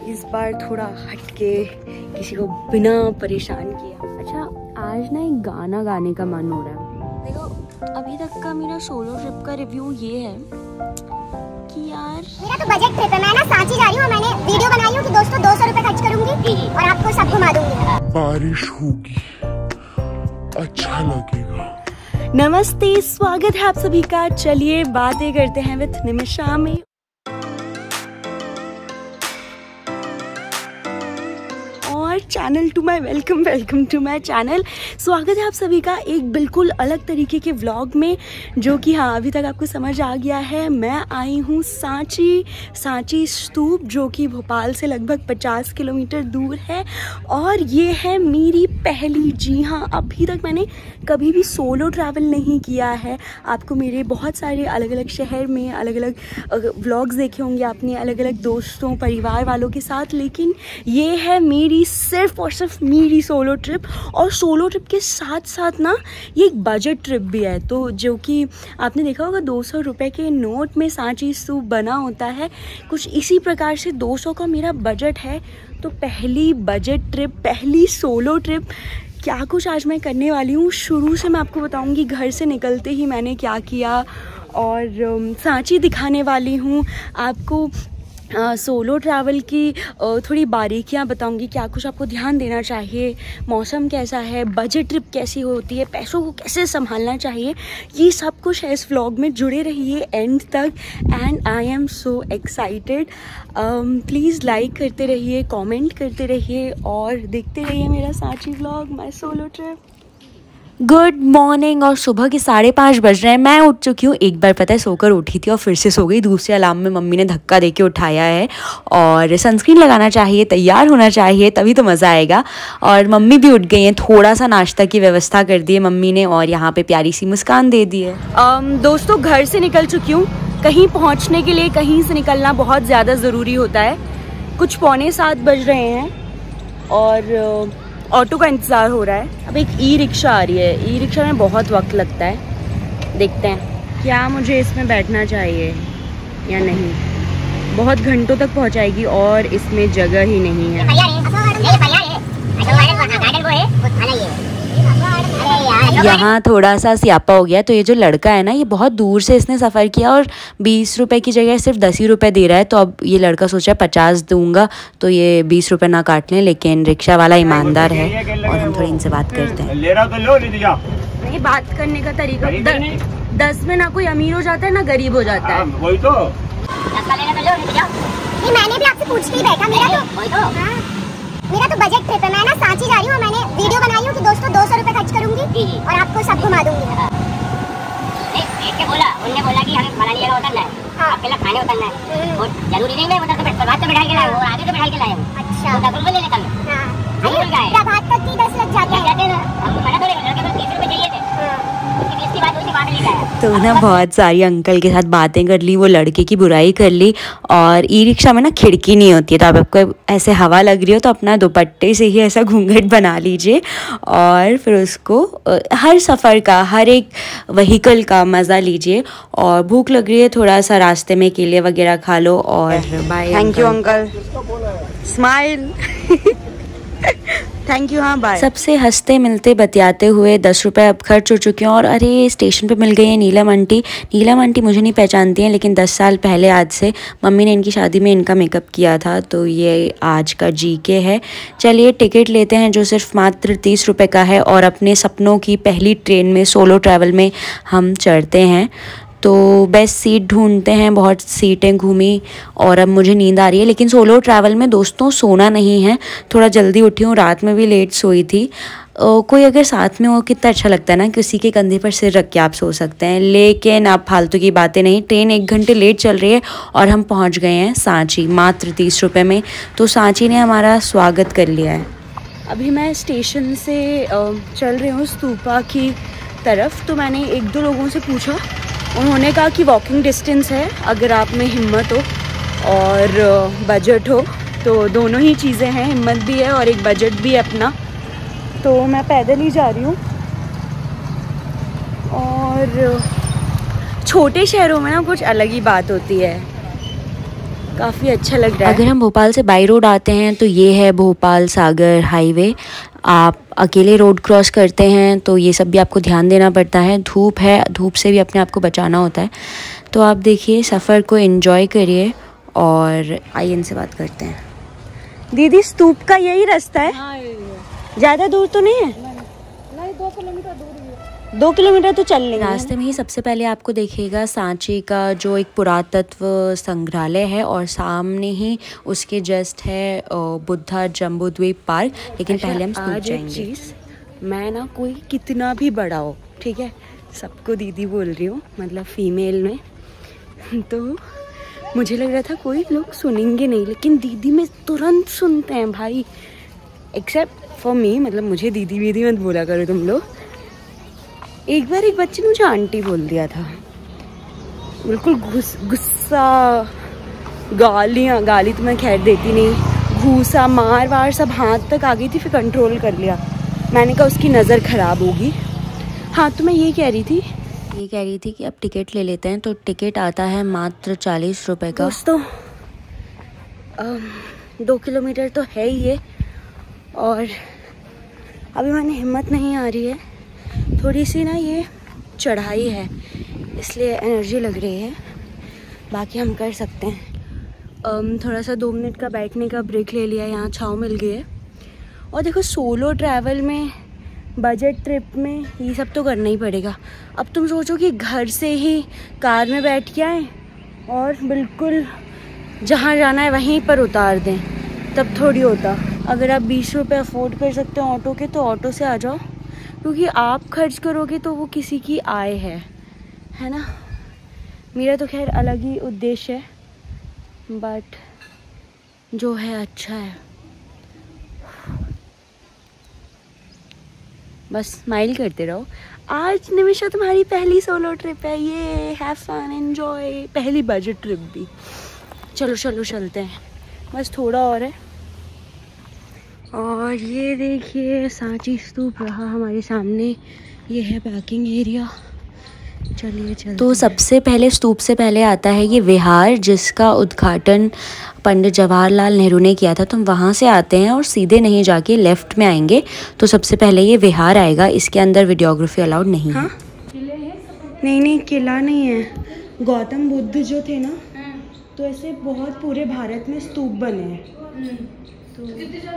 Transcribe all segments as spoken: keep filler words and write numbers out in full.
इस बार थोड़ा हटके, किसी को बिना परेशान किया। अच्छा, आज ना एक गाना गाने का मन हो रहा है। देखो, अभी तक का मेरा सोलो ट्रिप का रिव्यू ये है कि यार मेरा तो बजट ट्रिप है। मैं ना सांची जा रही हूँ। मैंने वीडियो बनाई हूँ कि दोस्तों दो सौ रुपए खर्च करूंगी और आपको सब घुमा दूंगी। बारिश होगी, अच्छा लगेगा। नमस्ते, स्वागत है आप सभी का। चलिए बातें करते हैं विद निमिषा में। और channel to my welcome welcome to my channel. स्वागत है आप सभी का एक बिल्कुल अलग तरीके के व्लॉग में, जो कि हाँ अभी तक आपको समझ आ गया है। मैं आई हूँ सांची सांची स्तूप, जो कि भोपाल से लगभग पचास किलोमीटर दूर है। और ये है मेरी पहली, जी हाँ, अभी तक मैंने कभी भी सोलो ट्रैवल नहीं किया है। आपको मेरे बहुत सारे अलग अलग शहर में अलग अलग व्लॉग्स देखे होंगे आपने, अलग अलग दोस्तों परिवार वालों के साथ, लेकिन ये है मेरी सिर्फ और सिर्फ मेरी सोलो ट्रिप। और सोलो ट्रिप के साथ साथ ना ये एक बजट ट्रिप भी है, तो जो कि आपने देखा होगा दो सौ रुपये के नोट में सांची स्तूप बना होता है। कुछ इसी प्रकार से दो सौ का मेरा बजट है। तो पहली बजट ट्रिप, पहली सोलो ट्रिप क्या कुछ आज मैं करने वाली हूँ, शुरू से मैं आपको बताऊँगी। घर से निकलते ही मैंने क्या किया और सांची दिखाने वाली हूँ आपको। आ, सोलो ट्रैवल की आ, थोड़ी बारीकियाँ बताऊंगी, क्या कुछ आपको ध्यान देना चाहिए, मौसम कैसा है, बजट ट्रिप कैसी होती है, पैसों को कैसे संभालना चाहिए, ये सब कुछ है इस व्लॉग में। जुड़े रहिए एंड तक and I am so excited. Please like करते रहिए, कमेंट करते रहिए और देखते रहिए मेरा Sanchi vlog, my solo trip. Good morning. और सुबह के साढ़े पाँच बज रहे हैं। मैं उठ चुकी हूँ। एक बार पता है सोकर उठी थी और फिर से सो गई। दूसरे अलार्म में मम्मी ने धक्का दे के उठाया है। और सनस्क्रीन लगाना चाहिए, तैयार होना चाहिए, तभी तो मज़ा आएगा। और मम्मी भी उठ गई हैं। थोड़ा सा नाश्ता की व्यवस्था कर दी है मम्मी ने और यहाँ पे प्यारी सी मुस्कान दे दी है। um, दोस्तों घर से निकल चुकी हूँ। कहीं पहुँचने के लिए कहीं से निकलना बहुत ज़्यादा ज़रूरी होता है। कुछ पौने सात बज रहे हैं और ऑटो का इंतज़ार हो रहा है। अब एक ई रिक्शा आ रही है। ई रिक्शा में बहुत वक्त लगता है। देखते हैं क्या मुझे इसमें बैठना चाहिए या नहीं। बहुत घंटों तक पहुंचाएगी और इसमें जगह ही नहीं है। यहाँ थोड़ा सा स्यापा हो गया। तो ये जो लड़का है ना, ये बहुत दूर से इसने सफ़र किया और बीस रुपए की जगह सिर्फ दस ही रुपये दे रहा है। तो अब ये लड़का सोचा है पचास दूंगा तो ये बीस रुपये ना काट लें। लेकिन रिक्शा वाला ईमानदार है और हम थोड़ी इनसे बात करते हैं। ये बात करने का तरीका, द, दस में ना कोई अमीर हो जाता है ना गरीब हो जाता है। वही तो मैंने भी आपसे पूछ के ही बैठा। मेरा तो मेरा तो बजट ट्रिप है। मैं ना सांची जा रही हूँ। मैंने वीडियो बनाई हूँ कि दोस्तों दो सौ रुपए खर्च करूंगी और आपको सब घुमा दूंगी। देख के बोला, उन्होंने बोला कि हमें फलानी जगह उतरना है, हाँ। आपके लिए खाने उतरना है। और जरूरी नहीं मैं उधर से प्रभात से बैठा के लाया हूँ, आगे से बैठा के लाया हूँ। अच्छा, तो डबल ले लेता हूँ। हां, प्रभात तक की दस लग जाते हैं। जाते ना, हमको मना थोड़ी लड़के को तीस रुपए चाहिए थे। उसकी बीस की बात उसी बात ले लिया। तो ना बहुत सारी अंकल के साथ बातें कर ली, वो लड़के की बुराई कर ली। और ई रिक्शा में ना खिड़की नहीं होती है, तो अब आपको ऐसे हवा लग रही हो तो अपना दुपट्टे से ही ऐसा घूंघट बना लीजिए और फिर उसको हर सफ़र का, हर एक व्हीकल का मज़ा लीजिए। और भूख लग रही है, थोड़ा सा रास्ते में केले वगैरह खा लो। और bye. Thank you uncle, smile. Thank you. हाँ बाय। सबसे हंसते मिलते बतियाते हुए दस रुपये अब खर्च हो चुके हैं। और अरे स्टेशन पे मिल गई है नीलम आंटी। नीलम आंटी मुझे नहीं पहचानती हैं, लेकिन दस साल पहले आज से मम्मी ने इनकी शादी में इनका मेकअप किया था, तो ये आज का जी के है। चलिए टिकट लेते हैं, जो सिर्फ मात्र तीस रुपये का है। और अपने सपनों की पहली ट्रेन में, सोलो ट्रैवल में हम चढ़ते हैं। तो बेस्ट सीट ढूंढते हैं। बहुत सीटें घूमी और अब मुझे नींद आ रही है। लेकिन सोलो ट्रैवल में दोस्तों सोना नहीं है। थोड़ा जल्दी उठी हूँ, रात में भी लेट सोई थी। ओ, कोई अगर साथ में हो कितना अच्छा लगता है ना, किसी के कंधे पर सिर रख के आप सो सकते हैं। लेकिन अब फालतू की बातें नहीं। ट्रेन एक घंटे लेट चल रही है और हम पहुँच गए हैं सांची मात्र तीस रुपये में। तो सांची ने हमारा स्वागत कर लिया है। अभी मैं स्टेशन से चल रही हूँ स्तूपा की तरफ। तो मैंने एक दो लोगों से पूछा, उन्होंने कहा कि वॉकिंग डिस्टेंस है, अगर आप में हिम्मत हो और बजट हो तो दोनों ही चीज़ें हैं, हिम्मत भी है और एक बजट भी है अपना। तो मैं पैदल ही जा रही हूँ। और छोटे शहरों में ना कुछ अलग ही बात होती है। काफ़ी अच्छा लग रहा है। अगर हम भोपाल से बाई रोड आते हैं तो ये है भोपाल सागर हाईवे। आप अकेले रोड क्रॉस करते हैं तो ये सब भी आपको ध्यान देना पड़ता है। धूप है, धूप से भी अपने आप को बचाना होता है। तो आप देखिए, सफ़र को एंजॉय करिए और आइए इनसे बात करते हैं। दीदी स्तूप का यही रास्ता है? ज़्यादा दूर तो नहीं है? नहीं, दो किलोमीटर दूर है। दो किलोमीटर तो चल लेंगे। रास्ते में ही सबसे पहले आपको देखिएगा सांची का जो एक पुरातत्व संग्रहालय है और सामने ही उसके जस्ट है बुद्धा जम्बूद्वीप पार्क। लेकिन अच्छा, पहले हम स्तूप आज एक जाएंगे। चीज़, मैं ना कोई कितना भी बड़ा हो, ठीक है, सबको दीदी बोल रही हूँ, मतलब फीमेल में, तो मुझे लग रहा था कोई लोग सुनेंगे नहीं, लेकिन दीदी में तुरंत सुनते हैं भाई, एक्सेप्ट फॉर मी। मतलब मुझे दीदी दीदी मत बोला करो तुम लोग। एक बार एक बच्चे ने मुझे आंटी बोल दिया था, बिल्कुल गुस्सा, गालियाँ, गाली तो मैं खैर देती नहीं, घूसा मार वार सब हाथ तक आ गई थी, फिर कंट्रोल कर लिया। मैंने कहा उसकी नज़र ख़राब होगी। हाँ, तो मैं ये कह रही थी ये कह रही थी कि अब टिकट ले लेते हैं। तो टिकट आता है मात्र चालीस रुपए का। दोस्तों, दो किलोमीटर तो है ही ये, और अभी मैंने हिम्मत नहीं आ रही है, थोड़ी सी ना ये चढ़ाई है इसलिए एनर्जी लग रही है, बाकी हम कर सकते हैं। um, थोड़ा सा दो मिनट का बैठने का ब्रेक ले लिया, यहाँ छाँव मिल गई है। और देखो, सोलो ट्रैवल में, बजट ट्रिप में ये सब तो करना ही पड़ेगा। अब तुम सोचो कि घर से ही कार में बैठ के आए और बिल्कुल जहाँ जाना है वहीं पर उतार दें, तब थोड़ी होता। अगर आप बीस रुपये अफोर्ड कर सकते हो ऑटो के तो ऑटो से आ जाओ, क्योंकि आप खर्च करोगे तो वो किसी की आय है, है ना। मेरा तो खैर अलग ही उद्देश्य है, बट जो है अच्छा है। बस स्माइल करते रहो। आज निमिषा तुम्हारी पहली सोलो ट्रिप है, ये हैव फन एंजॉय, पहली बजट ट्रिप भी। चलो चलो चलते हैं, बस थोड़ा और है। और ये देखिए सांची स्तूप रहा हमारे सामने, ये है पार्किंग एरिया। चलिए चलते तो सबसे पहले स्तूप से पहले आता है ये विहार, जिसका उद्घाटन पंडित जवाहरलाल नेहरू ने किया था। तो हम वहाँ से आते हैं और सीधे नहीं जाके लेफ्ट में आएंगे तो सबसे पहले ये विहार आएगा। इसके अंदर वीडियोग्राफी अलाउड नहीं है। हाँ? नहीं नहीं, किला नहीं है। गौतम बुद्ध जो थे ना, तो ऐसे बहुत पूरे भारत में स्तूप बने हैं। तो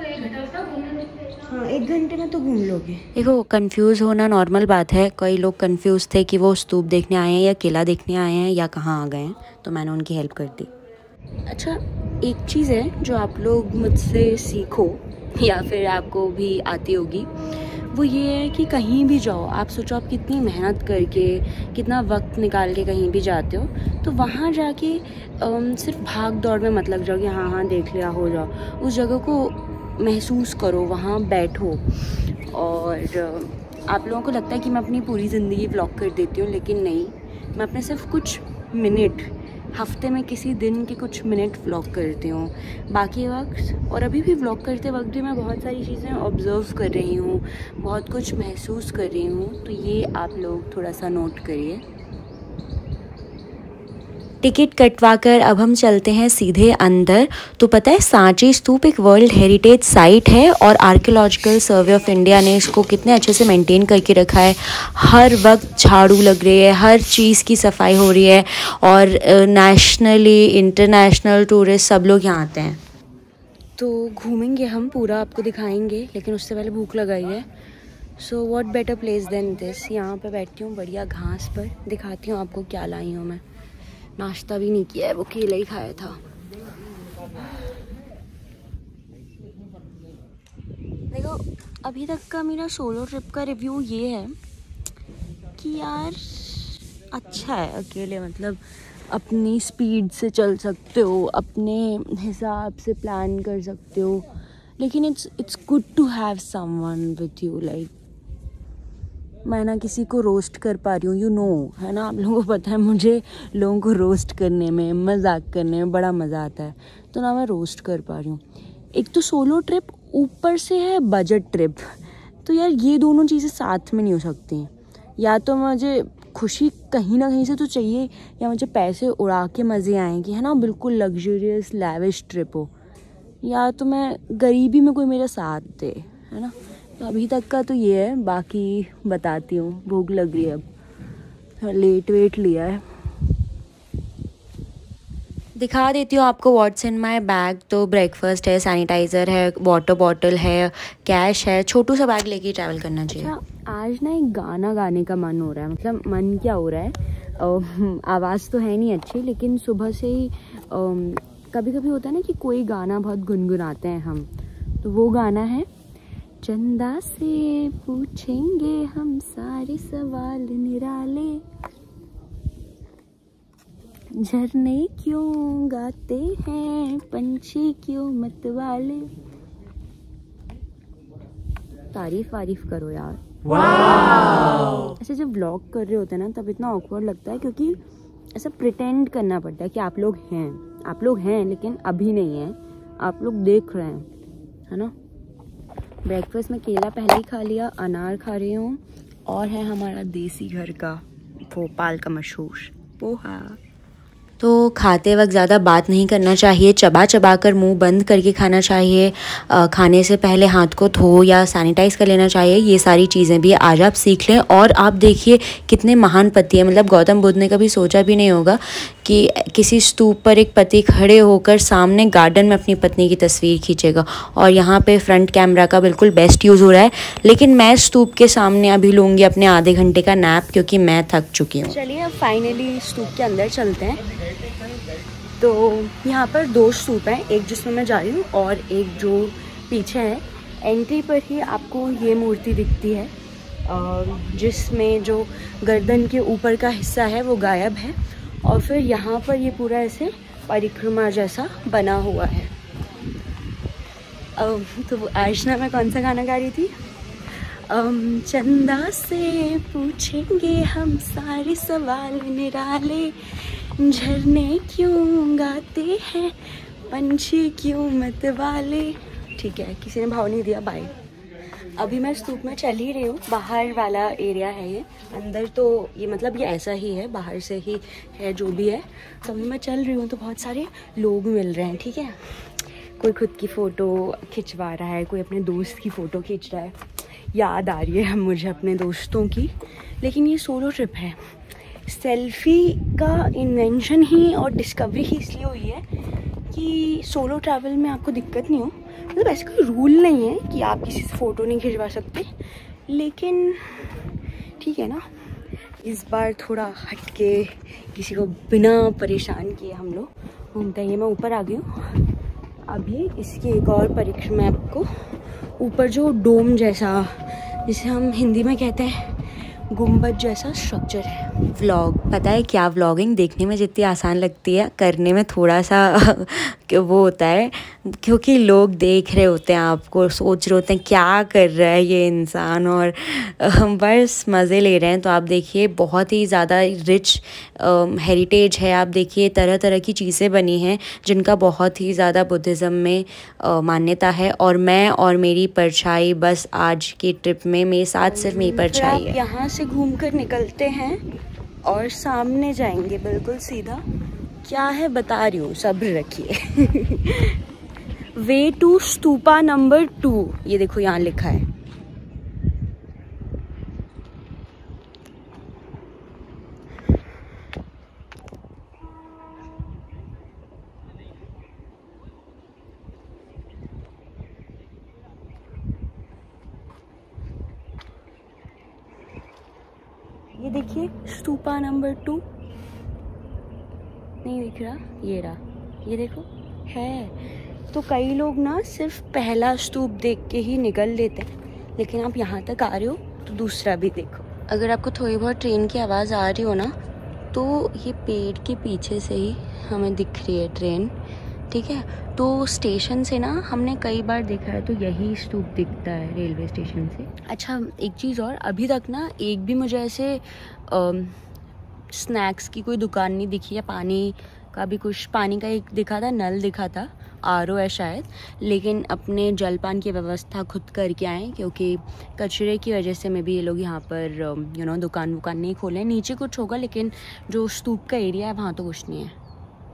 हाँ, एक घंटे में तो घूम लोगे। देखो, कंफ्यूज होना नॉर्मल बात है। कई लोग कंफ्यूज थे कि वो स्तूप देखने आए हैं या किला देखने आए हैं या कहाँ आ गए हैं, तो मैंने उनकी हेल्प कर दी। अच्छा, एक चीज़ है जो आप लोग मुझसे सीखो या फिर आपको भी आती होगी, वो ये है कि कहीं भी जाओ, आप सोचो आप कितनी मेहनत करके, कितना वक्त निकाल के कहीं भी जाते हो, तो वहाँ जाके सिर्फ भाग दौड़ में मत लग जाओ कि हाँ हाँ देख लिया हो जाओ। उस जगह को महसूस करो, वहाँ बैठो। और आप लोगों को लगता है कि मैं अपनी पूरी ज़िंदगी व्लॉग कर देती हूँ, लेकिन नहीं, मैं अपने सिर्फ कुछ मिनट, हफ्ते में किसी दिन के कुछ मिनट व्लॉग करती हूँ। बाकी वक्त, और अभी भी व्लॉग करते वक्त भी मैं बहुत सारी चीज़ें ऑब्ज़र्व कर रही हूँ, बहुत कुछ महसूस कर रही हूँ, तो ये आप लोग थोड़ा सा नोट करिए। टिकट कटवाकर अब हम चलते हैं सीधे अंदर। तो पता है, सांची स्तूप एक वर्ल्ड हेरिटेज साइट है और आर्कियोलॉजिकल सर्वे ऑफ इंडिया ने इसको कितने अच्छे से मेंटेन करके रखा है। हर वक्त झाड़ू लग रही है, हर चीज़ की सफाई हो रही है, और नेशनली इंटरनेशनल टूरिस्ट सब लोग यहाँ आते हैं। तो घूमेंगे हम, पूरा आपको दिखाएंगे, लेकिन उससे पहले भूख लगाई है। So what better place than this. यहाँ पे बैठती हूँ बढ़िया घास पर, दिखाती हूँ आपको क्या लाई हूँ मैं। नाश्ता भी नहीं किया है, वो केला ही खाया था। देखो, अभी तक का मेरा सोलो ट्रिप का रिव्यू ये है कि यार अच्छा है अकेले, मतलब अपनी स्पीड से चल सकते हो, अपने हिसाब से प्लान कर सकते हो, लेकिन it's it's good to have someone with you. Like मैं ना किसी को रोस्ट कर पा रही हूँ, यू नो, है ना, आप लोगों को पता है मुझे लोगों को रोस्ट करने में, मजाक करने में बड़ा मज़ा आता है, तो ना मैं रोस्ट कर पा रही हूँ। एक तो सोलो ट्रिप, ऊपर से है बजट ट्रिप, तो यार ये दोनों चीज़ें साथ में नहीं हो सकती। या तो मुझे खुशी कहीं ना कहीं से तो चाहिए, या मुझे पैसे उड़ा के मज़े आएंगे, है ना, बिल्कुल लग्जरियस लैविश ट्रिप हो, या तो मैं गरीबी में कोई मेरा साथ दे, है ना। तो अभी तक का तो ये है, बाकी बताती हूँ। भूख लग रही है, अब लेट वेट लिया है। दिखा देती हूँ आपको व्हाट्स इन माय बैग। तो ब्रेकफास्ट है, सैनिटाइज़र है, वाटर बॉटल है, कैश है, छोटू सा बैग लेके ट्रैवल करना चाहिए। अच्छा, आज ना एक गाना गाने का मन हो रहा है, मतलब मन क्या हो रहा है, आवाज़ तो है नहीं अच्छी, लेकिन सुबह से ही कभी कभी होता है ना कि कोई गाना बहुत गुनगुनाते हैं हम, तो वो गाना है, चंदा से पूछेंगे हम सारे सवाल निराले, झरने क्यों गाते हैं, पंछी क्यों मतवाले। तारीफ वारीफ करो यार। वाव! ऐसे जब व्लॉग कर रहे होते हैं ना, तब इतना ऑकवर्ड लगता है, क्योंकि ऐसा प्रिटेंड करना पड़ता है कि आप लोग हैं, आप लोग हैं लेकिन अभी नहीं है, आप लोग देख रहे हैं, है ना। ब्रेकफास्ट में केला पहले ही खा लिया, अनार खा रही हूँ, और है हमारा देसी घर का भोपाल का मशहूर पोहा। तो खाते वक्त ज़्यादा बात नहीं करना चाहिए, चबा चबा कर मुंह बंद करके खाना चाहिए। आ, खाने से पहले हाथ को धो या सैनिटाइज़ कर लेना चाहिए। ये सारी चीज़ें भी आज आप सीख लें। और आप देखिए कितने महान पति हैं, मतलब गौतम बुद्ध ने कभी सोचा भी नहीं होगा कि किसी स्तूप पर एक पति खड़े होकर सामने गार्डन में अपनी पत्नी की तस्वीर खींचेगा। और यहाँ पे फ्रंट कैमरा का बिल्कुल बेस्ट यूज़ हो रहा है। लेकिन मैं स्तूप के सामने अभी लूँगी अपने आधे घंटे का नैप, क्योंकि मैं थक चुकी हूँ। चलिए अब फाइनली स्तूप के अंदर चलते हैं। तो यहाँ पर दो स्तूप हैं, एक जिसमें मैं जा रही हूँ और एक जो पीछे है। एंट्री पर ही आपको ये मूर्ति दिखती है, और जिसमें जो गर्दन के ऊपर का हिस्सा है वो गायब है, और फिर यहाँ पर ये पूरा ऐसे परिक्रमा जैसा बना हुआ है। अब तो आज ना मैं कौन सा गाना गा रही थी, um, चंदा से पूछेंगे हम सारे सवाल निराले, झरने क्यों गाते हैं, पंछी क्यों मतवाले। ठीक है, किसी ने भाव नहीं दिया, बाय। अभी मैं स्तूप में चल ही रही हूँ, बाहर वाला एरिया है ये, अंदर तो ये मतलब ये ऐसा ही है, बाहर से ही है जो भी है। तो अभी मैं चल रही हूँ तो बहुत सारे लोग मिल रहे हैं, ठीक है। कोई खुद की फ़ोटो खिंचवा रहा है, कोई अपने दोस्त की फ़ोटो खींच रहा है। याद आ रही है मुझे अपने दोस्तों की, लेकिन ये सोलो ट्रिप है। सेल्फ़ी का इन्वेंशन ही और डिस्कवरी ही इसलिए हुई है कि सोलो ट्रैवल में आपको दिक्कत नहीं हो, मतलब ऐसा कोई रूल नहीं है कि आप किसी से फ़ोटो नहीं खिंचवा सकते, लेकिन ठीक है ना, इस बार थोड़ा हट के किसी को बिना परेशान किए हम लोग घूमते हैं। ये मैं ऊपर आ गई हूँ, अभी इसकी एक और परिक्रमा आपको ऊपर जो डोम जैसा, जिसे हम हिंदी में कहते हैं गुम्बद जैसा स्ट्रक्चर है। व्लॉग, पता है क्या, व्लॉगिंग देखने में जितनी आसान लगती है, करने में थोड़ा सा वो होता है, क्योंकि लोग देख रहे होते हैं आपको, सोच रहे होते हैं क्या कर रहा है ये इंसान, और बस मज़े ले रहे हैं। तो आप देखिए बहुत ही ज़्यादा रिच हेरिटेज है। आप देखिए तरह तरह की चीज़ें बनी हैं जिनका बहुत ही ज़्यादा बुद्धिज़्म में आ, मान्यता है। और मैं और मेरी परछाई, बस आज की ट्रिप में मेरे साथ सिर्फ मेरी परछाई है। यहाँ से घूम कर निकलते हैं और सामने जाएंगे बिल्कुल सीधा। क्या है बता रही हूँ, सब्र रखिए। Way to stupa number two, ये देखो यहाँ लिखा है। ये देखिए स्तूपा नंबर टू, नहीं दिख रहा, ये रहा, ये देखो है। तो कई लोग ना सिर्फ पहला स्तूप देख के ही निकल लेते हैं, लेकिन आप यहाँ तक आ रहे हो तो दूसरा भी देखो। अगर आपको थोड़ी बहुत ट्रेन की आवाज़ आ रही हो ना, तो ये पेड़ के पीछे से ही हमें दिख रही है ट्रेन, ठीक है। तो स्टेशन से ना हमने कई बार देखा है, तो यही स्तूप दिखता है रेलवे स्टेशन से। अच्छा एक चीज़ और, अभी तक ना एक भी मुझे ऐसे स्नैक्स की कोई दुकान नहीं दिखी है, पानी का भी कुछ, पानी का एक दिखा था, नल दिखा था, आर ओ है शायद, लेकिन अपने जलपान की व्यवस्था खुद करके आएँ क्योंकि कचरे की वजह से मैं भी ये लोग यहाँ पर यू नो दुकान वुकान नहीं खोलें। नीचे कुछ होगा लेकिन जो स्तूप का एरिया है वहाँ तो कुछ नहीं है।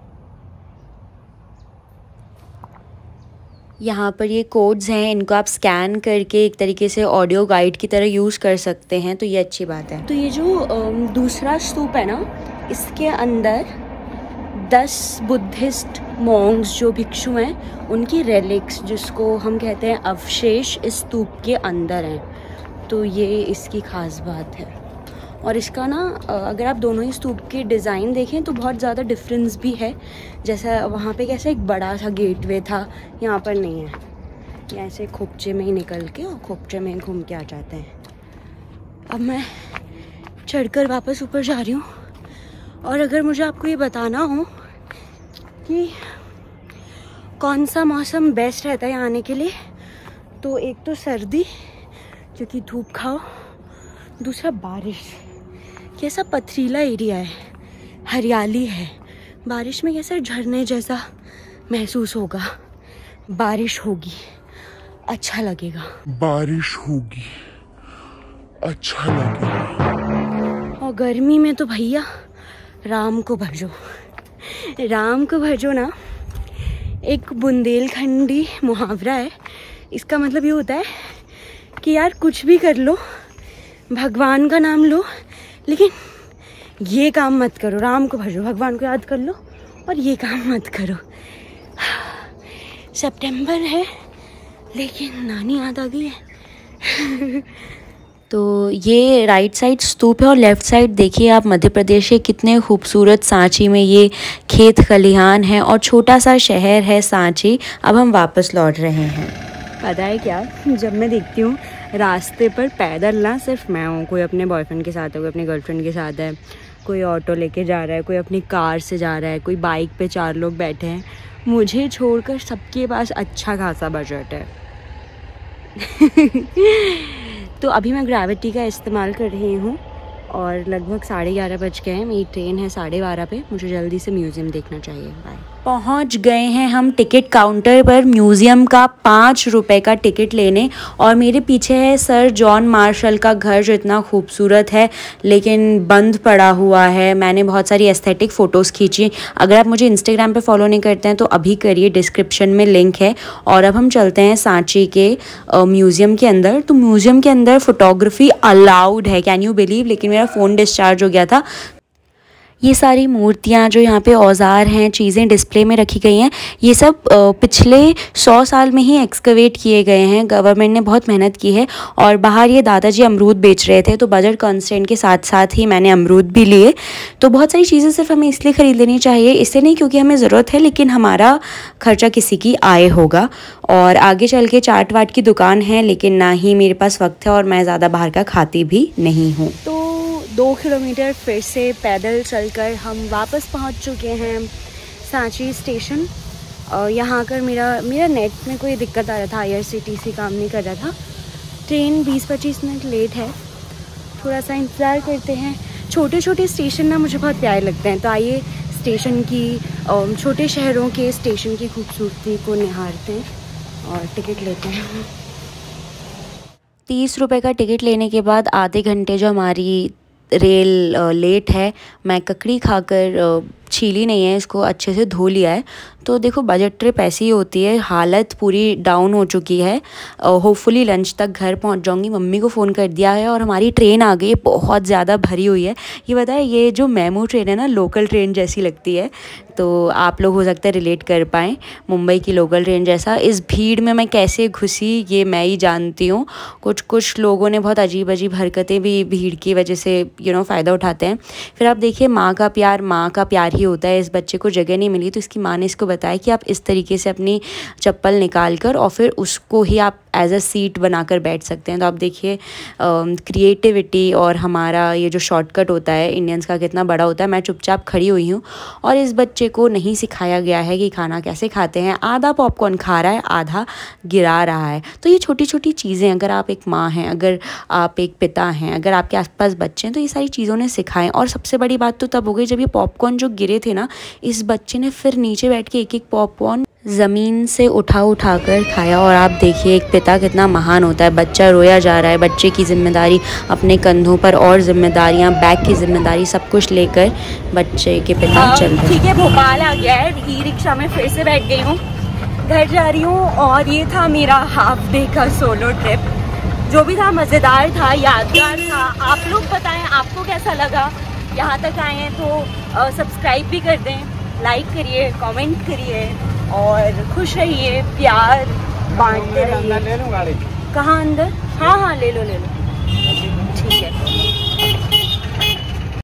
यहाँ पर ये कोड्स हैं, इनको आप स्कैन करके एक तरीके से ऑडियो गाइड की तरह यूज़ कर सकते हैं, तो ये अच्छी बात है। तो ये जो दूसरा स्तूप है ना, इसके अंदर दस बुद्धिस्ट मॉन्क्स जो भिक्षु हैं उनकी रेलिक्स, जिसको हम कहते हैं अवशेष, इस स्तूप के अंदर हैं। तो ये इसकी ख़ास बात है। और इसका ना अगर आप दोनों ही स्तूप के डिज़ाइन देखें तो बहुत ज़्यादा डिफरेंस भी है। जैसा वहाँ पे कैसे एक बड़ा सा गेटवे था, यहाँ पर नहीं है। ये ऐसे खोपचे में ही निकल के और खोपचे में घूम के आ जाते हैं। अब मैं चढ़कर वापस ऊपर जा रही हूँ। और अगर मुझे आपको ये बताना हो कि कौन सा मौसम बेस्ट रहता है यहाँ आने के लिए, तो एक तो सर्दी क्योंकि धूप खाओ, दूसरा बारिश। कैसा पथरीला एरिया है, हरियाली है, बारिश में कैसा झरने जैसा महसूस होगा। बारिश होगी अच्छा लगेगा, बारिश होगी अच्छा लगेगा। और गर्मी में तो भैया राम को भजो, राम को भजो ना एक बुंदेलखंडी मुहावरा है। इसका मतलब ये होता है कि यार कुछ भी कर लो, भगवान का नाम लो, लेकिन ये काम मत करो, राम को भजो, भगवान को याद कर लो और ये काम मत करो। सितंबर है लेकिन नानी याद आ गई है। तो ये राइट साइड स्तूप है और लेफ़्ट साइड देखिए आप मध्य प्रदेश के कितने खूबसूरत सांची में ये खेत खलिहान है और छोटा सा शहर है सांची। अब हम वापस लौट रहे हैं। पता है क्या, जब मैं देखती हूँ रास्ते पर पैदल ना सिर्फ मैं हूँ, कोई अपने बॉयफ्रेंड के साथ है, कोई अपने गर्लफ्रेंड के साथ है, कोई ऑटो लेके जा रहा है, कोई अपनी कार से जा रहा है, कोई बाइक पे चार लोग बैठे हैं, मुझे छोड़कर सबके पास अच्छा खासा बजट है। तो अभी मैं ग्रेविटी का इस्तेमाल कर रही हूँ और लगभग साढ़े ग्यारह बज गए हैं। मेरी ट्रेन है साढ़े बारह पे, मुझे जल्दी से म्यूज़ियम देखना चाहिए। बाय। पहुँच गए हैं हम टिकट काउंटर पर, म्यूज़ियम का पाँच रुपए का टिकट लेने। और मेरे पीछे है सर जॉन मार्शल का घर जो इतना खूबसूरत है लेकिन बंद पड़ा हुआ है। मैंने बहुत सारी एस्थेटिक फ़ोटोज़ खींची। अगर आप मुझे इंस्टाग्राम पे फॉलो नहीं करते हैं तो अभी करिए, डिस्क्रिप्शन में लिंक है। और अब हम चलते हैं सांची के म्यूज़ियम के अंदर। तो म्यूज़ियम के अंदर फ़ोटोग्राफी अलाउड है, कैन यू बिलीव, लेकिन मेरा फ़ोन डिस्चार्ज हो गया था। ये सारी मूर्तियाँ जो यहाँ पे औजार हैं, चीज़ें डिस्प्ले में रखी गई हैं, ये सब पिछले सौ साल में ही एक्सकवेट किए गए हैं। गवर्नमेंट ने बहुत मेहनत की है। और बाहर ये दादाजी अमरूद बेच रहे थे, तो बजट कॉन्स्टेंट के साथ साथ ही मैंने अमरूद भी लिए। तो बहुत सारी चीज़ें सिर्फ हमें इसलिए ख़रीद लेनी चाहिए, इससे नहीं क्योंकि हमें ज़रूरत है, लेकिन हमारा खर्चा किसी की आय होगा। और आगे चल के चाट वाट की दुकान है, लेकिन ना ही मेरे पास वक्त है और मैं ज़्यादा बाहर का खाती भी नहीं हूँ। तो दो किलोमीटर फिर से पैदल चलकर हम वापस पहुंच चुके हैं सांची स्टेशन। और यहाँ आकर मेरा मेरा नेट में कोई दिक्कत आ रहा था, I R C T C काम नहीं कर रहा था। ट्रेन बीस पच्चीस मिनट लेट है, थोड़ा सा इंतज़ार करते हैं। छोटे छोटे स्टेशन ना मुझे बहुत प्यारे लगते हैं, तो आइए स्टेशन की, छोटे शहरों के स्टेशन की खूबसूरती को निहारते हैं और टिकट लेते हैं। तीस रुपए का टिकट लेने के बाद आधे घंटे जो हमारी रेल लेट है, मैं ककड़ी खाकर, छीली नहीं है, इसको अच्छे से धो लिया है। तो देखो बजट ट्रिप ऐसी ही होती है, हालत पूरी डाउन हो चुकी है। होपफुली लंच तक घर पहुंच जाऊंगी। मम्मी को फ़ोन कर दिया है और हमारी ट्रेन आ गई, बहुत ज़्यादा भरी हुई है। ये बताए, ये जो मेमू ट्रेन है ना, लोकल ट्रेन जैसी लगती है, तो आप लोग हो सकता है रिलेट कर पाएँ, मुंबई की लोकल ट्रेन जैसा। इस भीड़ में मैं कैसे घुसी ये मैं ही जानती हूँ। कुछ कुछ लोगों ने बहुत अजीब अजीब हरकतें भी भीड़ की वजह से यू नो फ़ायदा उठाते हैं। फिर आप देखिए, माँ का प्यार माँ का प्यार ही होता है। इस बच्चे को जगह नहीं मिली तो इसकी माँ ने इसको बताया कि आप इस तरीके से अपनी चप्पल निकाल कर और फिर उसको ही आप एज अ सीट बनाकर बैठ सकते हैं। तो आप देखिए क्रिएटिविटी और हमारा ये जो शॉर्टकट होता है इंडियंस का कितना बड़ा होता है। मैं चुपचाप खड़ी हुई हूँ और इस बच्चे को नहीं सिखाया गया है कि खाना कैसे खाते हैं। आधा पॉपकॉर्न खा रहा है, आधा गिरा रहा है। तो ये छोटी छोटी चीज़ें, अगर आप एक माँ हैं, अगर आप एक पिता हैं, अगर आपके आसपास बच्चे हैं, तो ये सारी चीज़ों ने सिखाएं। और सबसे बड़ी बात तो तब हो गई जब ये पॉपकॉर्न जो गिरे थे ना, इस बच्चे ने फिर नीचे बैठ के एक एक पॉपकॉर्न ज़मीन से उठा उठा कर खाया। और आप देखिए एक पिता कितना महान होता है। बच्चा रोया जा रहा है, बच्चे की जिम्मेदारी अपने कंधों पर और जिम्मेदारियां, बैग की जिम्मेदारी, सब कुछ लेकर बच्चे के पिता चल रहे हैं। ठीक है, भोपाल आ गया है। ई रिक्शा में फिर से बैठ गई हूँ, घर जा रही हूँ। और ये था मेरा हाफ डे का सोलो ट्रिप। जो भी था मज़ेदार था, यादगार था। आप लोग बताएं आपको कैसा लगा। यहाँ तक आए हैं तो सब्सक्राइब भी कर दें, लाइक करिए, कमेंट करिए और खुश रहिए, प्यार बांटते रहिए। कहाँ अंदर? हाँ हाँ ले लो ले लो, ठीक है।